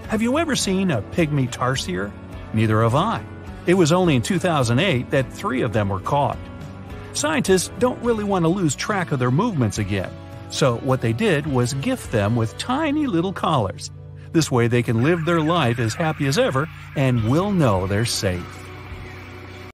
Have you ever seen a pygmy tarsier? Neither have I. It was only in 2008 that 3 of them were caught. Scientists don't really want to lose track of their movements again, so what they did was gift them with tiny little collars. This way they can live their life as happy as ever and will know they're safe.